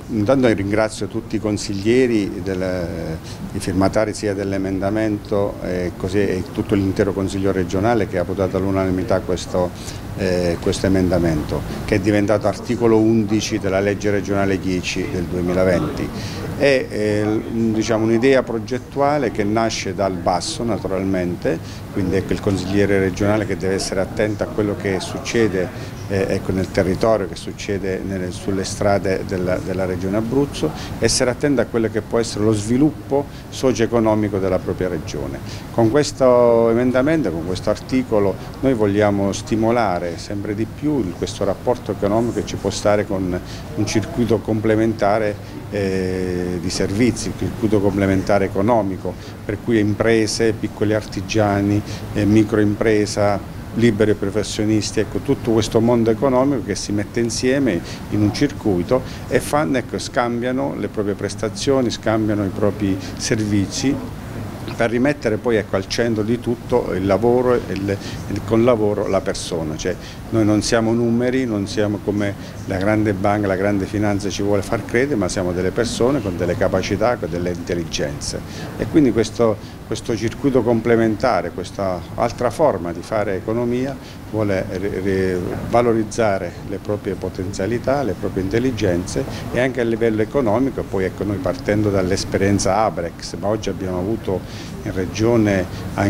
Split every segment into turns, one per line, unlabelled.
intanto ringrazio tutti i consiglieri, i firmatari sia dell'emendamento e tutto l'intero Consiglio regionale che ha votato all'unanimità questo emendamento, che è diventato articolo 11 della legge regionale 10 del 2020. È diciamo, un'idea progettuale che nasce dal basso naturalmente, quindi ecco il consigliere regionale che deve essere attento a quello che succede ecco, nel territorio, che succede sulle strade della regione Abruzzo, essere attento a quello che può essere lo sviluppo socio-economico della propria regione. Con questo emendamento, con questo articolo, noi vogliamo stimolare sempre di più questo rapporto economico che ci può stare con un circuito complementare di servizi, un circuito complementare economico, per cui imprese, piccoli artigiani, microimpresa, liberi professionisti, ecco, tutto questo mondo economico che si mette insieme in un circuito e ecco, scambiano le proprie prestazioni, scambiano i propri servizi per rimettere poi ecco, al centro di tutto il lavoro e con il lavoro la persona. Cioè, noi non siamo numeri, non siamo come la grande banca, la grande finanza ci vuole far credere, ma siamo delle persone con delle capacità, con delle intelligenze. E quindi questo circuito complementare, questa altra forma di fare economia vuole valorizzare le proprie potenzialità, le proprie intelligenze e anche a livello economico. Poi ecco, noi partendo dall'esperienza Abrex, ma oggi abbiamo avuto in regione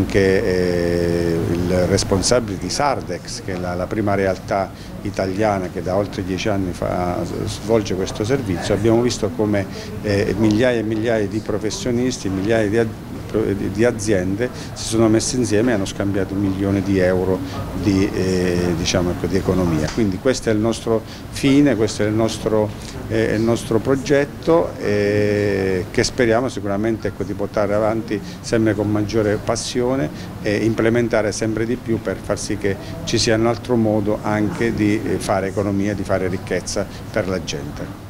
anche il responsabile di Sardex, che è la prima realtà italiana che da oltre 10 anni svolge questo servizio. Abbiamo visto come migliaia e migliaia di professionisti, migliaia di aziende si sono messe insieme e hanno scambiato milioni di euro diciamo, ecco, di economia. Quindi questo è il nostro fine, questo è il nostro progetto che speriamo sicuramente ecco, di portare avanti sempre con maggiore passione e implementare sempre di più per far sì che ci sia un altro modo anche di fare economia, di fare ricchezza per la gente.